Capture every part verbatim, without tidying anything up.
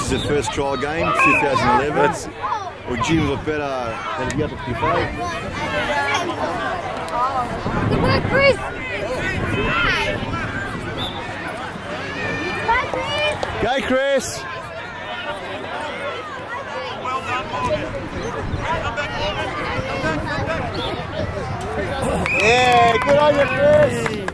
is the first trial game, two thousand eleven. Or Jim was better than the other two five. Good work, Chris! Go, Chris! Well done, Morgan. Come back, Morgan. Come back, come back. Yeah, good on you, Chris!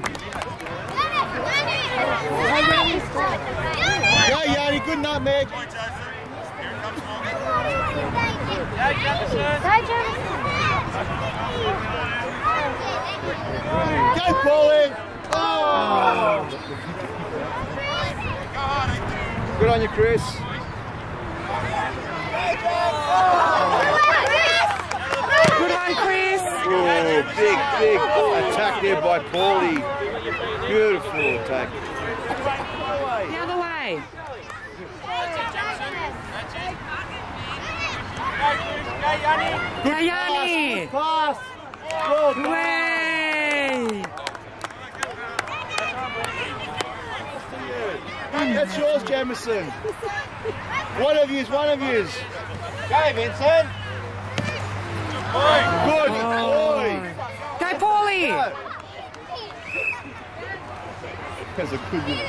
Go, Yanni, good nutmeg. Here it comes, Morgan. Go, Jefferson! Go, Paulie! Oh! Good on you, Chris. Good one, Chris. Oh, big, big attack there by Paulie. Beautiful attack. The other way. Good Yanni. pass. Well done. Way. That's yours, Jamison. One of yous, one of yous. Go, Vincent. Good boy. Go, Paulie. Because it could be.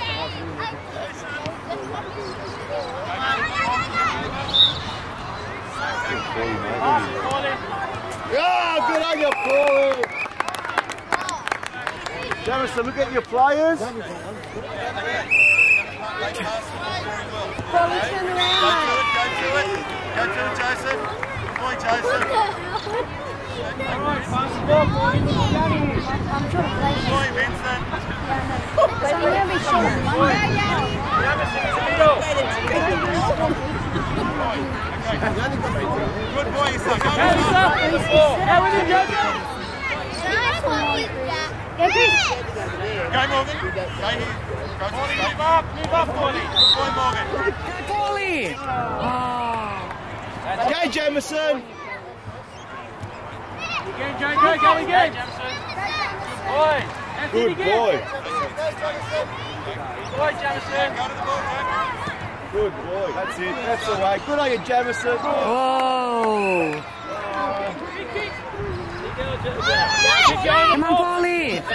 Yeah, good on you, Paulie. Jamison, look at your players. Paulie, turn around. Go to it, go to it. Go to it, Joseph. Good boy, Joseph. I'm trying to play. Good boy, Vincent. So I'm going to be short. Good boy, son. Go, Go, Chris. Go, Morgan. Go here. Go to Morgan. Move up. Move up, Morgan. Good boy, Morgan. Go, Paulie. Oh. Go, Jamison. Go, go, go, go again. Boy. Good boy. Boy, Jamison. Go to the ball, Jack. Good boy. That's it. That's the way. Good on you, Jamison. Oh. Come on, Paulie. Good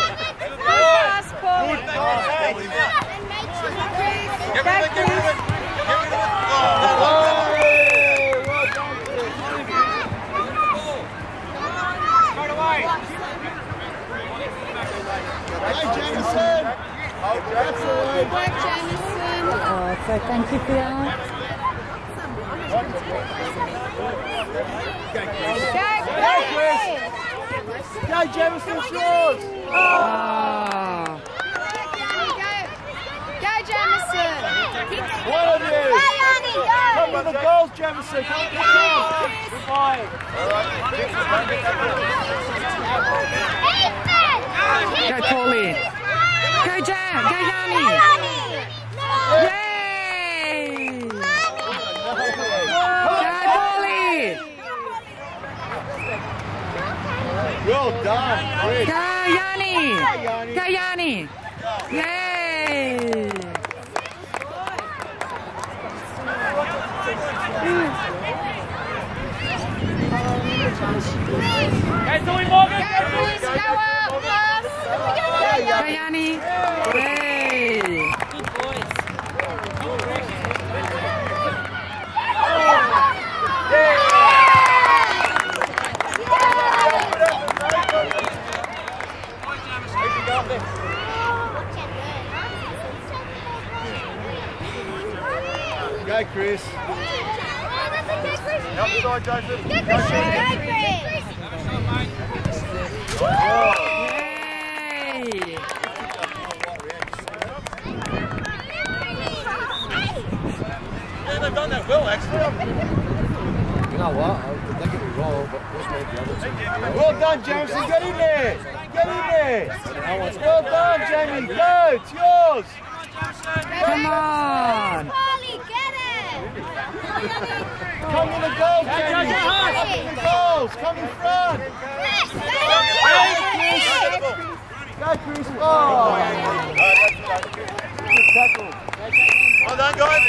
pass, Paulie. Get rid of it, get rid of it. Get rid of it. Oh, well done. Right away. Hey, Jamison. That's the way. Good work, Jamison. Oh, so thank you for that. Go, Chris. Go, Jamison, it's yours. Oh. Go, Jamison. One of you. Go, Yanni, go. Come with the goals, Jamison. Come with the goals. Good boy. Go, Paulie. Go, Jam. Go, Yanni. Yay! Go, Paulie. Well done, Chris. Go, Yanni. Go, Yanni. Yay! Go, Zoe Morgan. Go, Chris. Go up, boss. Go, Yanni. Yay! Good boys. Go, Chris. Help side, Joseph. Go, Chris. Go, Chris. Oh. Yay! Yeah, they've done that well, actually. You know what? Don't get me wrong, but just made the other two. Well done, Jamison. Get in there. Get in there. Well done, Jamie. Go. It's yours. Come on! Paulie, get it. Come with the goals, Jamie. Come with the goals. Come in front. Chris, go, Go, Chris. Oh. Good tackle. Well done, guys.